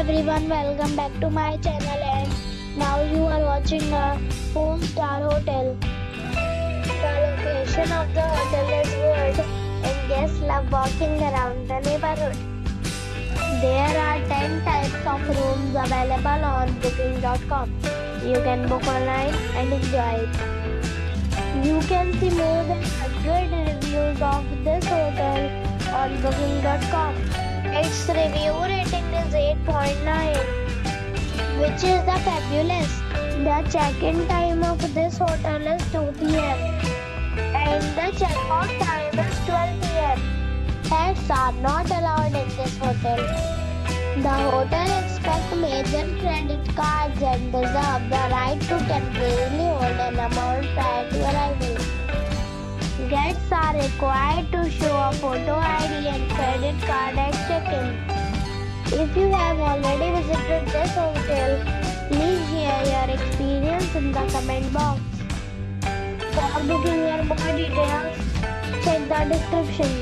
everyone, welcome back to my channel and now you are watching a 4-star hotel. The location of the hotel is good and guests love walking around the neighborhood. There are 10 types of rooms available on booking.com. You can book online and enjoy it. You can see more than 100 reviews of this hotel on booking.com. Its review rating is 8.9, which is the fabulous. The check-in time of this hotel is 2 p.m. and the check-out time is 12 p.m. Pets are not allowed in this hotel. The hotel expects major credit cards and reserves the right to temporarily hold an amount prior to arrival. Guests are required to show a photo ID and credit card at check-in. If you have already visited this hotel, please share your experience in the comment box. For booking or more details, check the description.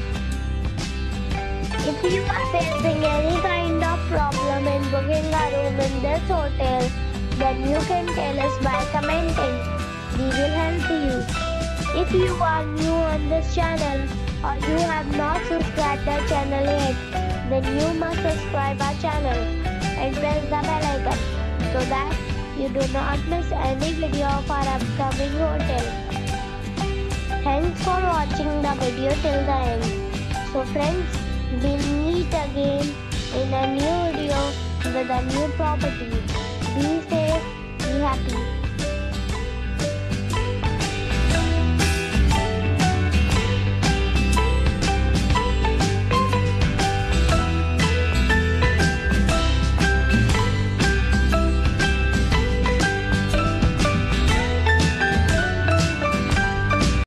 If you are facing any kind of problem in booking a room in this hotel, then you can tell us by commenting. We will help you. If you are new on this channel or you have not subscribed our channel yet, then you must subscribe our channel and press the bell icon so that you do not miss any video of our upcoming hotel. Thanks for watching the video till the end. So friends, we'll meet again in a new video with a new property. Be safe, be happy.